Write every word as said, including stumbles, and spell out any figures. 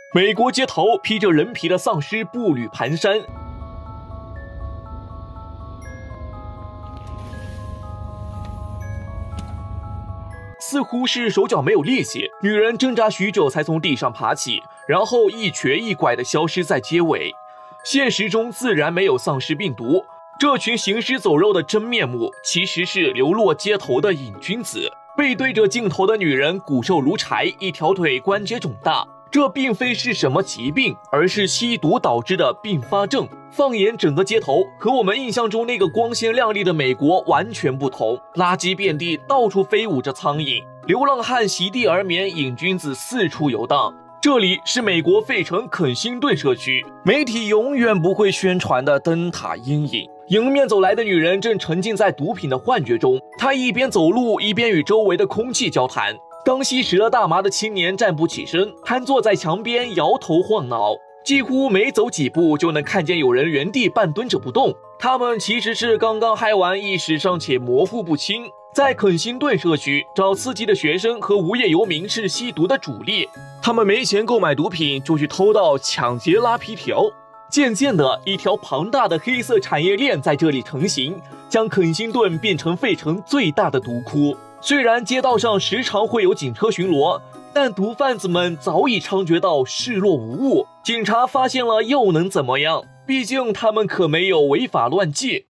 美国街头，披着人皮的丧尸步履蹒跚，似乎是手脚没有力气，女人挣扎许久才从地上爬起，然后一瘸一拐地消失在街尾。现实中自然没有丧尸病毒，这群行尸走肉的真面目其实是流落街头的瘾君子。背对着镜头的女人骨瘦如柴，一条腿关节肿大，这并非是什么疾病，而是吸毒导致的并发症。放眼整个街头，和我们印象中那个光鲜亮丽的美国完全不同，垃圾遍地，到处飞舞着苍蝇，流浪汉席地而眠，瘾君子四处游荡。这里是美国费城肯辛顿社区，媒体永远不会宣传的灯塔阴影。迎面走来的女人正沉浸在毒品的幻觉中，她一边走路，一边与周围的空气交谈。刚吸食了大麻的青年站不起身，瘫坐在墙边，摇头晃脑，几乎每走几步就能看见有人原地半蹲着不动。他们其实是刚刚嗨完，意识尚且模糊不清。在肯辛顿社区，找刺激的学生和无业游民是吸毒的主力。他们没钱购买毒品，就去偷盗、抢劫、拉皮条。渐渐的，一条庞大的黑色产业链在这里成型，将肯辛顿变成费城最大的毒窟。虽然街道上时常会有警车巡逻，但毒贩子们早已猖獗到视若无物。警察发现了又能怎么样？毕竟他们可没有违法乱纪。